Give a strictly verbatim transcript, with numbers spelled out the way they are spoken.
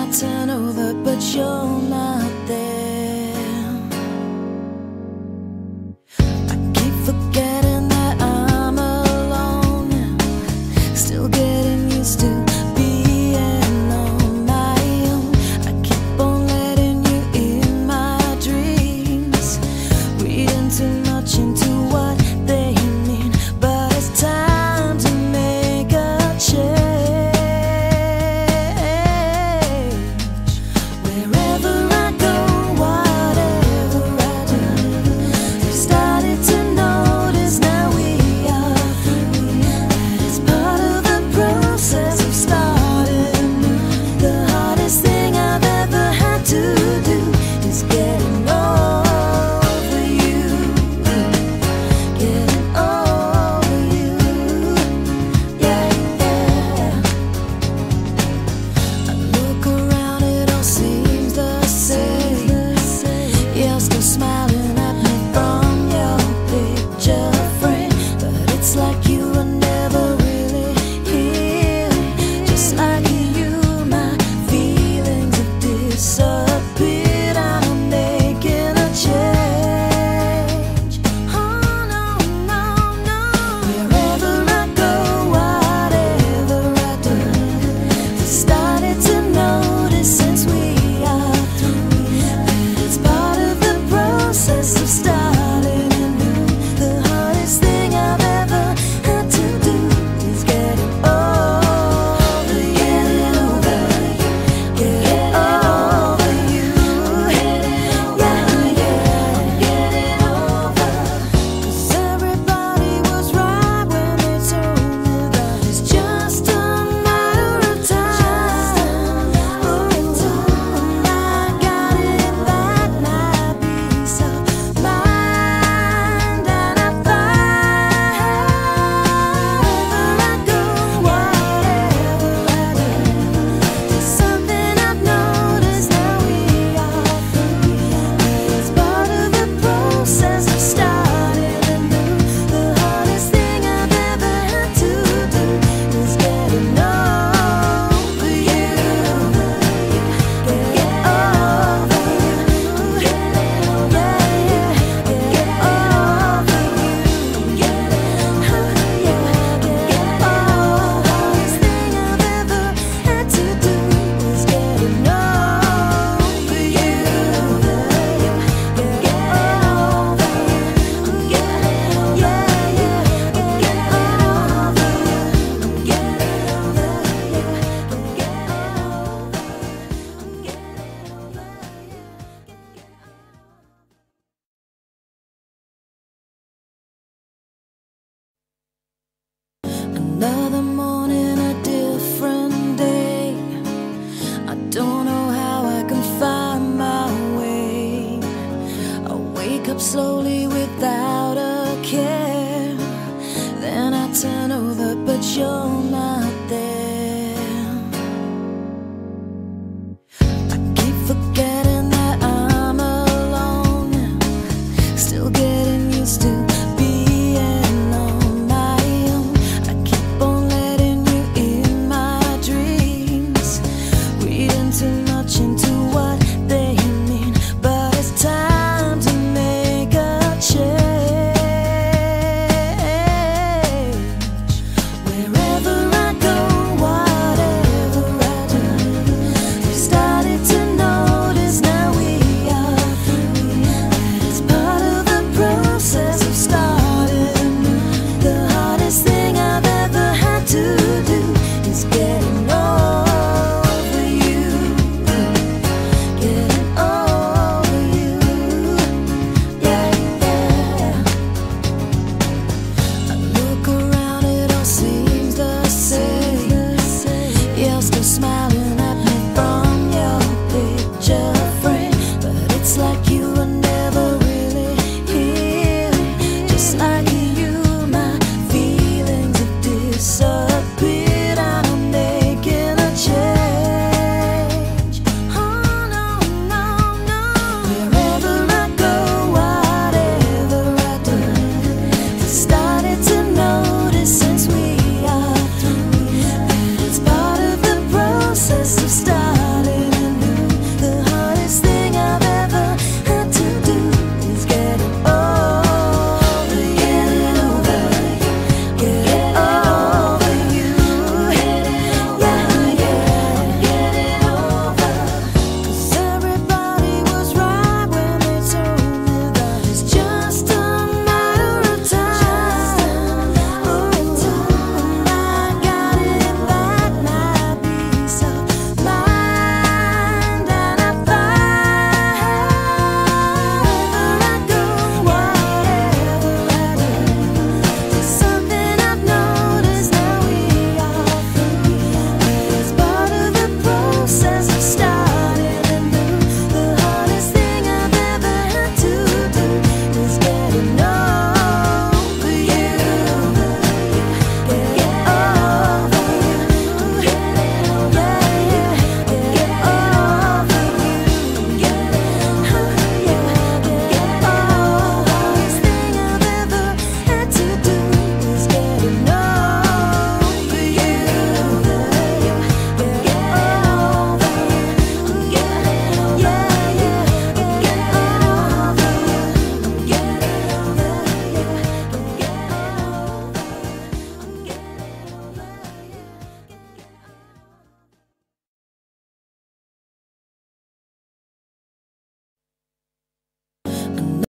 I turn over, but you're not there. I keep forgetting that I'm alone now, still getting used to being on my own. I keep on letting you in my dreams, reading too much into what they mean, but it's time to make a change. Another morning, a different day. I don't know how I can find my way. I wake up slowly without a care, then I turn over, but you're not there. I keep forgetting that I'm alone now, still getting used to being on my own. I keep on letting you in my dreams, reading too